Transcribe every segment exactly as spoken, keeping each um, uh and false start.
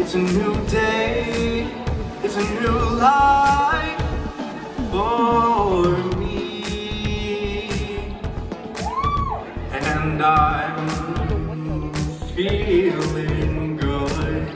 It's a new day, it's a new life for me, and I'm feeling good.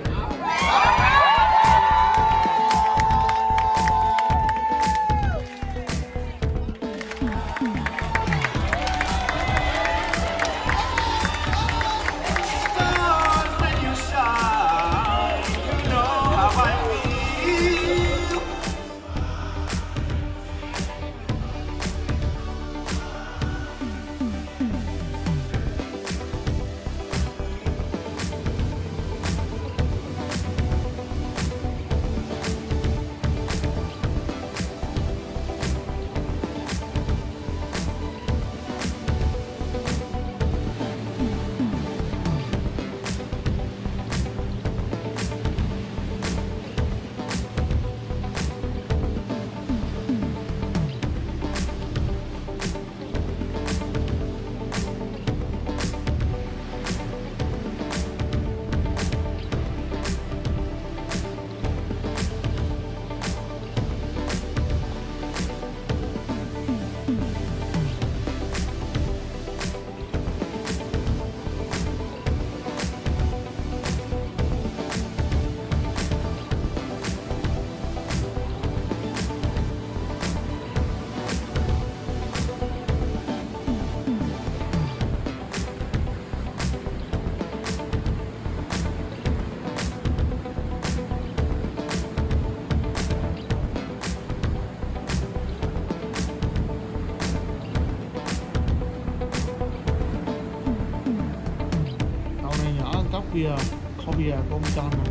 Bia, có bia có ông John này.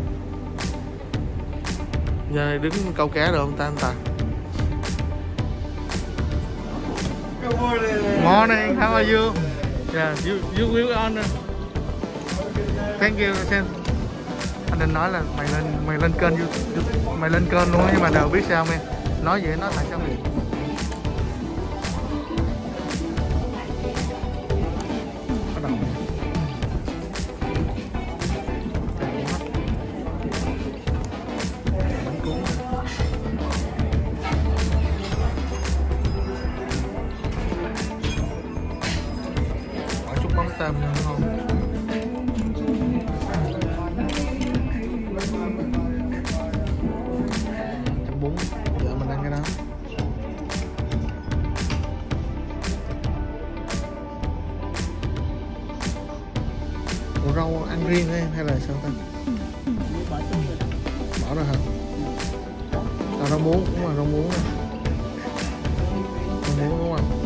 Giờ này đứng câu cá được không ta anh ta? Good morning. Morning, how are you? Yeah, you you will on. Thank you. Anh định nói là mày lên mày lên kênh YouTube, mày lên kênh luôn nhưng mà đều biết sao mày nói vậy nó tại sao vậy? Mắm tôm nữa ngon. Chấm bún, giờ mình ăn cái đó. Ủa rau ăn riêng hay hay là sao ta? Bỏ ra hả? À, rau muống, đúng rồi, rau muống này. Rau muống đúng không?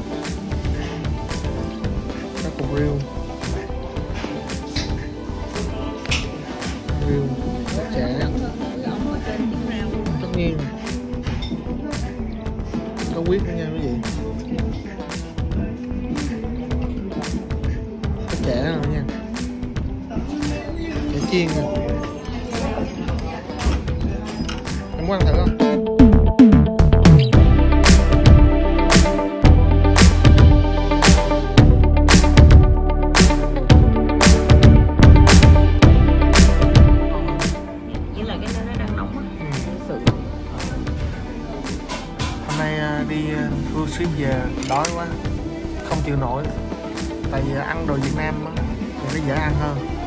Cục riêu, riêu, chả, tất nhiên, có huyết nữa nha quý vị, có chả rồi nha, chả chiên nè, em muốn ăn thử không? Đi cruise ship về đói quá không chịu nổi, tại vì ăn đồ Việt Nam thì nó dễ ăn hơn.